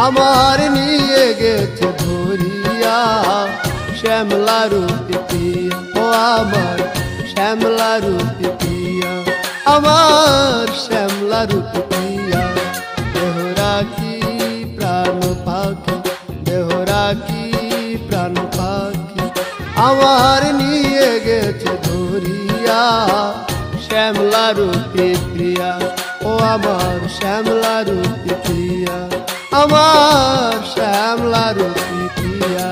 আমার নিয়ে গেছে ধরিয়া শ্যামলা রূপী পিয়া, ও আমার শ্যামলা রূপী পিয়া, আমার শ্যামলা রূপী পিয়া। দেহ রাখি প্রাণ পাখি, দেহ রাখি প্রাণ পাখি, আমার নিয়ে গেছে ধরিয়া শ্যামলা রূপী প্রিয়া, ও আমার শ্যামলা রূপী প্রিয়া, আমার শ্যামলা রূপী প্রিয়া।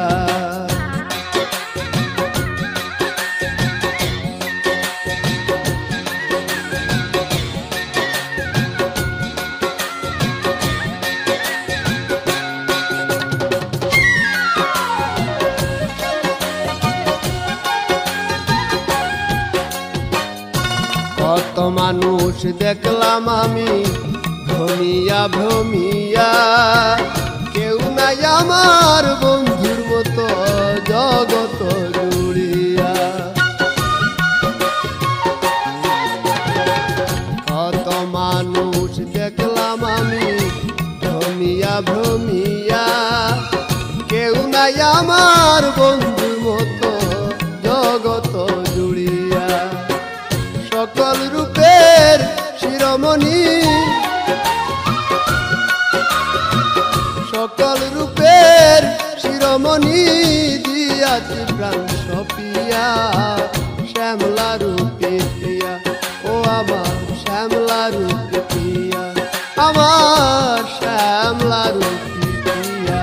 কত মানুষ দেখলাম আমি ভ্রমিয়া ভ্রমিয়া, কেউ নাই আমার বন্ধুর মতো জগত জুড়িয়া। কত মানুষ দেখলাম আমি ভ্রমিয়া ভ্রমিয়া, কেউ নাই আমার বন্ধুর মতো জগত জুড়িয়া। সকল রূপের শিরোমণি, সকল রূপের শিরোমণি দিয়াছি প্রাণ সপিয়া, শ্যামলা রূপী প্রিয়া, ও আমার শ্যামলা রূপী প্রিয়া, আমার শ্যামলা রূপী প্রিয়া।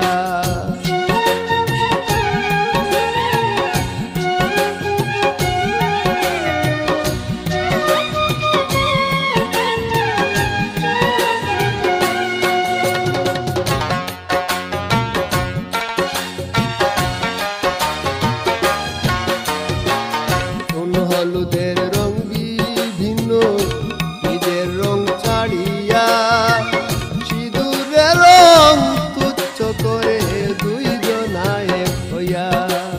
হলুদের রং বিভিন্ন নিজের রং ছাড়িয়া, সিঁদুরের রং তুচ্ছ করে দুইজনা এক হইয়া।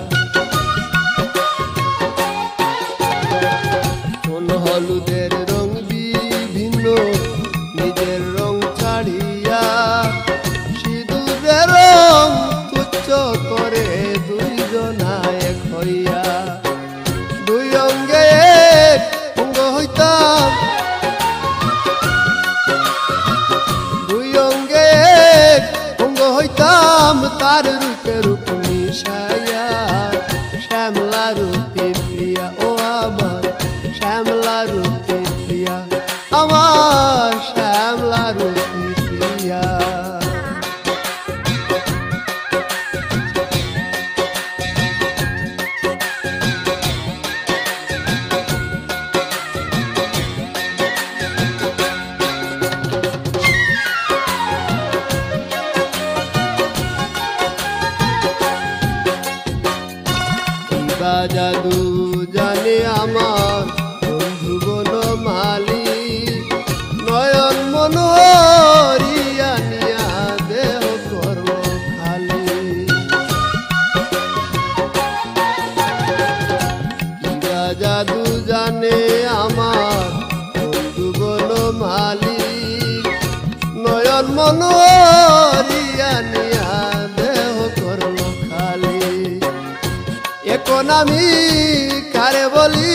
কোন হলুদের রং বিভিন্ন নিজের রং ছাড়িয়া, সিঁদুরের রং তুচ্ছ করে দুইজনা এক হইয়া। দুই অঙ্গে এক অঙ্গ হইতাম, দুই অঙ্গে এক অঙ্গ হইতাম, তার রূপে রূপ মিশাইয়া, শ্যামলা রূপী প্রিয়া, ও আমার শ্যামলা রূপী প্রিয়া, আমার শ্যামলা রূপী প্রিয়া। জাদু জানে আমার বন্ধু বনমালী, নয়ন মনোহরিয়া নিয়া দেহ করব খালি। জাদু জানে আমার বন্ধু বনমালী, নয়ন মনোহরিয়া নিয়া দেহ করব খালি। এখন আমি কারে বলি,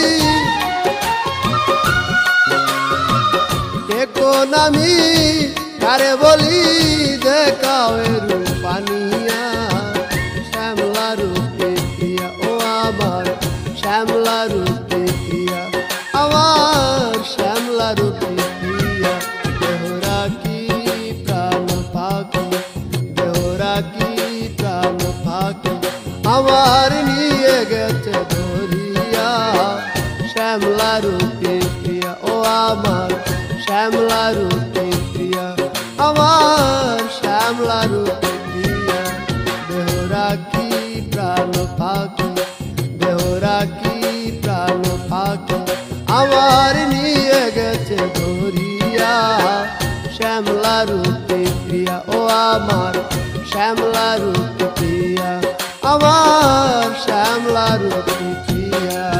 এখন আমি কারে বলি, দেখাও রূপানিয়া, শ্যামলা রূপী প্রিয়া, ও আমার শ্যামলা রূপী প্রিয়া, আমার শ্যামলা রূপী প্রিয়া। দেহ রাখি প্রাণ পাখি, দেহ রাখি প্রাণ পাখি, আমার নিয়ে গেছে ধরিয়া শ্যামলা রূপী প্রিয়া, ও আমার শ্যামলা রূপী প্রিয়া, আমার শ্যামলা রূপী প্রিয়া। দেহ রাখি প্রাণ পাখি, দেহ রাখি প্রাণ পাখি, আমার নিয়ে গেছে ধরিয়া শ্যামলা রূপী প্রিয়া, ও আমার শ্যামলা রূপী প্রিয়া, আমার শ্যামলা রূপী প্রিয়া।